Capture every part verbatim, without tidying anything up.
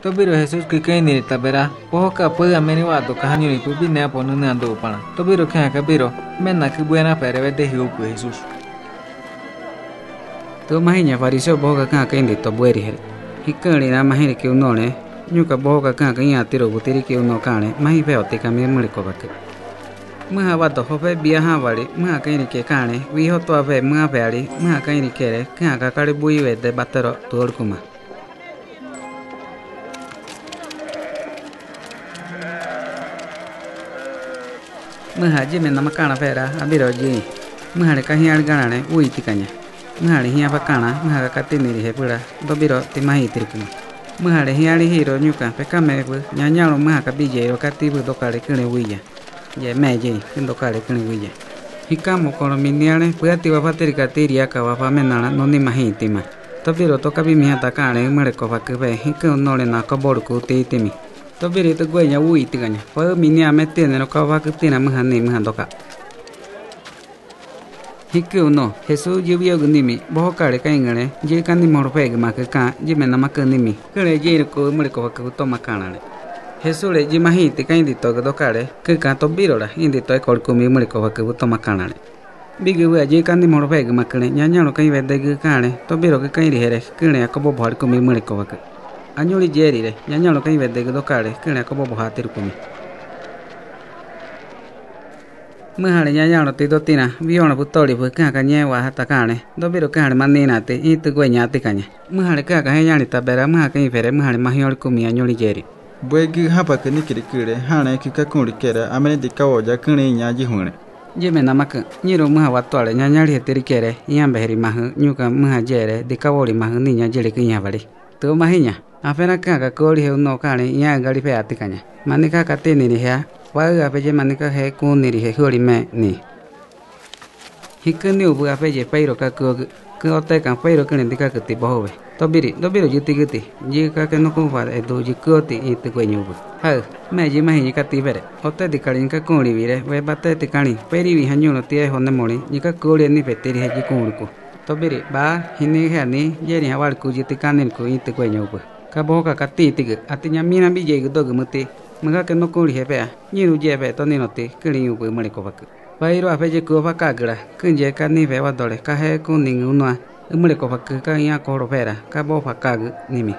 Tobiro Jesús que cae ni tabera, poca puede amenivado caño y pupina por un ando pana. Tobiro que acabiro, mena que buena para ver de Hiuku Jesús. Tu mahinya fariseo boga ka ka indi to bueri her. Hikani na mahini ki unone, nyuka boga ka ka ya tiro butiri ki uno kane, mahi pe ote ka mi muli ko bak. Mha wa do hope bia ha wali, mha ka indi ke kane, wi ho to ave mha pe ali, mha ka indi kere, ka ka kare bui we de batero tur kuma. Mha ji me namakana pera, abiro ji. Mha le ka hiar ganane, ui tikanya. Mhari hiya bakana mhaga katini he pura dobiro timahi tirkuma mhari hiali hiro nyuka pekame bu nyanyalo mhaga bijero katibu dokale kene wiya ye meje ndokale kene wiya hikamo kono miniale puati wafateri katiri akawa pamenana noni mahi tima tobiro tokabi miha takane mare ko bakbe hikko nole na koborku teitimi tobiro to gwenya ui tiganya pa minia metene no kawa kutina mhani mhandoka Hikku no, Jesús lluvio gunimi, boho kare kaingane, je kandi morpeg makaka, jimena makanimi, kare je ko muriko wakuto makanale. Jesús le jimahi te kaindi to godokare, kaka to birora, indi to ekorkumi muriko wakuto makanale. Bigu je kandi morpeg makane, nyanyalo kai vedeg kane, to biro ke kairi here, kene akobo bharkumi muriko wak. Anyuli jerire, nyanyalo kai vedeg dokare, kene akobo bohatirkumi. Mhare nyanyalo tido tina, viona putori pu kaka nyewa hata kane, dobiro kane manina te, itu gwenya tikanya. Mhare kaka henyani tabera, mhaka infere, mhare mahiori kumi anyoli jeri. Bwegi hapa kini kirikire, hane kika kundi kere, amene dikawoja kini nyaji hune. Jime namaka, nyiro mha watwale, nyanyali hetiri kere, iyambe heri mahu, nyuka mha jere, dikawoli mahu ninya jeri kinyavali. Tu mahinya, afena kaka kori he uno kane, iya gali pe atikanya. Mani kaka tini ni hea, Waga peje manika he kuniri he hori me ni. Hikani ubu apeje pairo ka ko ko te kan pairo kene dika kiti bohove. Tobiri, dobiro jiti kiti. Ji ka ke no ko fa e do ji koti it ko nyubu. Ha, me ji mahi ka ti vere. Ote dikari ka kuri vire, we bate tikani. Peri vi hanyo no tie honne mori, ni ka kuri ni peteri he ji kunku. Tobiri, ba hini he ni jeri hawal ku jiti kanin ko it ko nyubu. Ka boka ka ti tig atinya mina bi je go gmuti. Mga ke no kuri hepea, nyiru jebe to ninoti, kiri ubu mariko bak. Pairo apeje ko bakagra, kunje ka ni ve wadole, ka he kuning unwa, mariko bak ka ya koro pera, ka bo bakag nimi.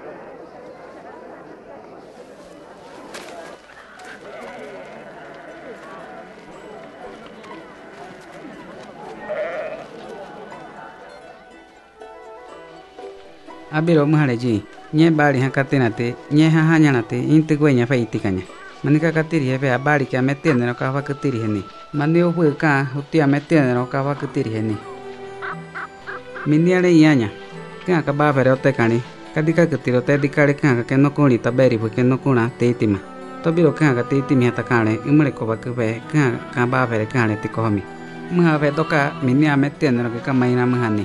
Abiro mhare ji. Nye bari hakatinate, nye hahanyanate, inte gwenya faitikanya. Manika katiri hebe bari kia metene no kawa katiri heni. Mani upu ka hutia metene no kawa katiri heni. Miniale ianya, kia ka bavere otekani, kadika katiro te dikare kia ka no kuni taberi pu no kuna teitima. Tobiro kia ka teitimi hatakane, imure ko bakube kia ka bavere kane tikohomi. Mhave doka minia metene no ka maina mhani.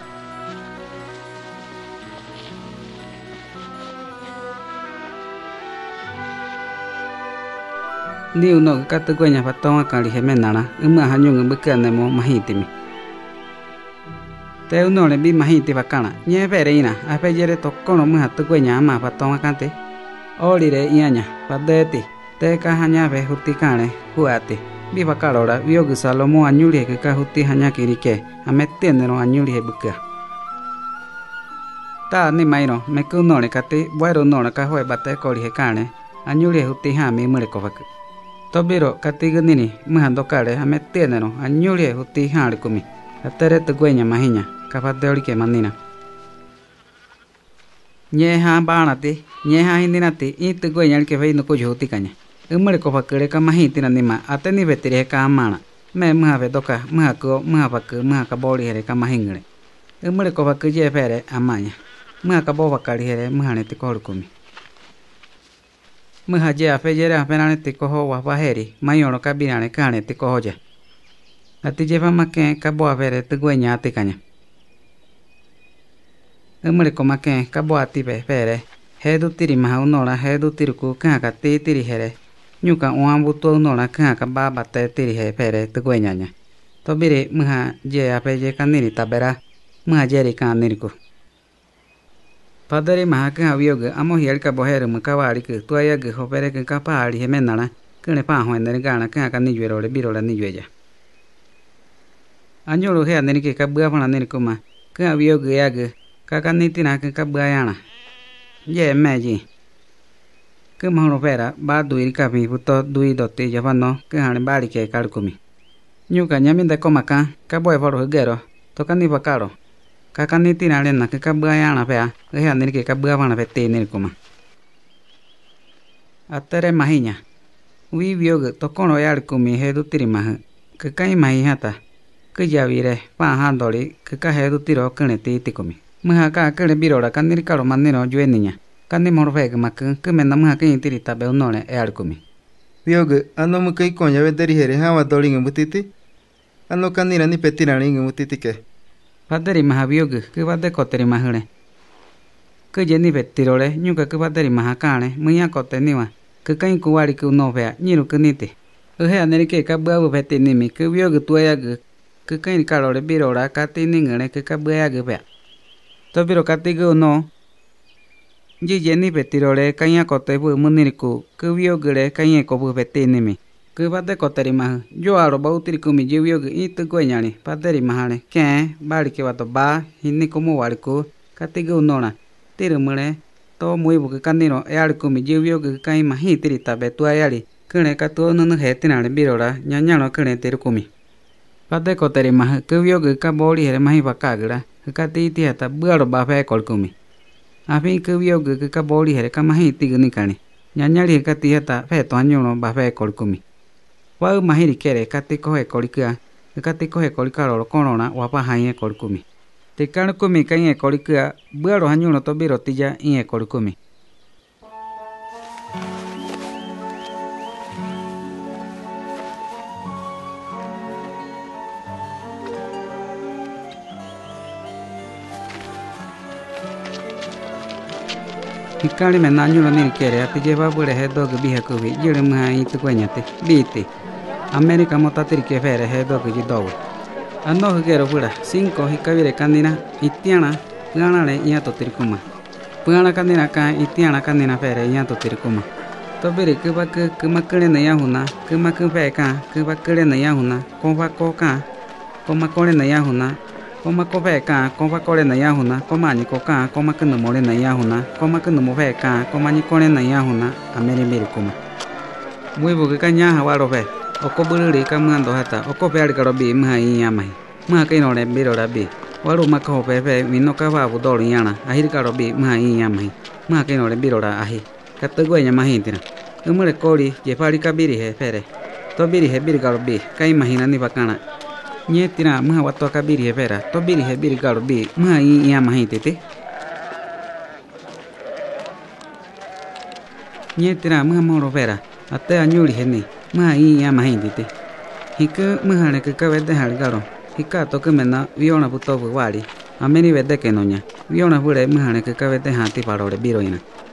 Ni uno kata gwenya patonga kali hemenana, uma hanyung mbekane mo mahitimi. Te uno le bi mahiti bakana, nye vere ina, apejere tokono mha gwenya ama patonga kante. Olire ianya, padeti, te kahanya ve hutikane, huati. Bi bakalora, viogu salomo anyuli ke ka huti hanya kirike, ametene no anyuli he buka. Ta ni maino, mekuno le kate, buero no le kahwe bate koli he kane, anyuli huti ha mi mure kovak. Tobiro katigunini mhandokare ametene no anyuli huti ha kumi. Atere tu gwenya mahinya, kapadeoli ke manina. Nye ha banati, nye ha hindinati, itu gwenya ke vei no ko joti kanya. Umure kovakere ka mahitina nima, ateni vetire ka amana. Me mhave doka, mhako, mhapaka, mhaka boli here ka mahingre. Umure kovakje pere amanya. Mhaka bovakari here mhane ti korkumi. Mhaje afejere apenane ti koho wa baheri, mayono kabinane kane ti kohoja. Ati jeva make kabo avere tu gwenya atikanya. Umure ko make kabo atipe pere, hedu tiri maha unora hedu tiriku kaka ti tiri here. Nyuka uambu tu unora kaka baba te tiri he pere tu gwenyanya. Tobiri mha je apeje kaniri tabera, mha jeri kaniriku. Padre maha que avioga amo hiel ka boher mukawari que tu aya que hopere que capa ali hemenana que ne pa hoen ne gana que ka ni juero le biro la ni jueya. Año lo he ne que ka bua pana ne kuma que avioga ya que ka ka ni tina que ka bua yana. Ye meji. Que mahoro pera ba duir ka mi puto dui dote javano que hane bari que kalkumi. Nyuka nyami de koma ka ka boy foro gero to ka ni bakaro. Kakani tina lena ke kabua yana pea, leha nini ke kabua vana pete nini kuma. Atere mahinya. Ui vioga tokono yari kumi hedu tiri mahu. Ke kai mahi hata. Ke javire, paa handoli, ke ka hedu tiro kene ti iti kumi. Muha ka kene birora ka niri karo manino jue niña. Kani moro peke maku, ke mena muha ke intiri tabe unone e yari kumi. Vioga, ano muka ikonya vederi here hawa doli ngi mutiti? Ano kanira ni petira ngi mutiti ke? Padre maha vioga, que va de coteri mahule. Que jenny vetirole, nyuka que padre maha cane, muya coteniwa, que cain cuari que no vea, niru que nite. Ehe anerique cabua vetinimi, que vioga tuayaga, que cain calore birora, cati ningane, que cabuaga vea. Tobiro catigo no. Ye jenny vetirole, caña cotebu muniriku, que viogre, cañe cobu vetinimi. Que va de coteri maha, yo aro bautiricumi, yo vio que itu gueñani, padre mahane, que, bari que va to ba, hini como wariku, catigo nona, tirumule, to muy buque canino, e aricumi, yo vio que cae mahitirita betuayali, que ne catu no hetinale birora, ñañano que ne tiricumi. Padre coteri maha, que vio que caboli ere mahiva cagra, que catiti hasta buaro bafe colcumi. A fin que vio que caboli ere camahitiganicani, ñañali catihata, feto añono bafe colcumi. Wau mahiri kere kati kohe kolika, kati kohe kolika ro konona wapa haie kolkumi. Te kan kumi kaie kolika, buaro hanyuno to biro tija ie kolkumi. Hikari me nanyuno niri kere ati jeva bure he dog biha kubi, jire mha itu kwenyate, biti. América motatiri que fere he dog ji dogo. Ando hugero pura, cinco hikavire candina, itiana, puana le iato tirikuma. Puana candina ka, itiana candina fere iato tirikuma. Tobiri kuba ku kumakure na yahuna, kumakupe ka, kubakure na yahuna, kova koka, komakore na yahuna, komakope ka, kovakore na yahuna, komani koka, komakunumore na yahuna, komakunumope ka, komanikore na yahuna, ameri mirikuma. Muy buka nyaha warope. Oko bururi kamando hata oko peari karobi mha inyamai mha kaino le birora bi waru mako pepe mino kava budori yana ahir karobi mha inyamai mha kaino le birora ahi katagwe nyamahi tina umure kori je pari kabiri he fere to biri he biri karobi kai mahina ni bakana nye tina mha wato kabiri he fera to biri he biri karobi mha inyamai tete nye tina mha moro fera ate anyuri he ni Mah iya mahin dite. Hika mahane ke kawede halgaro. Hika toke mena viona puto buwari. Ameni vede ke nonya. Viona bure mahane ke kawede hati parore biroina.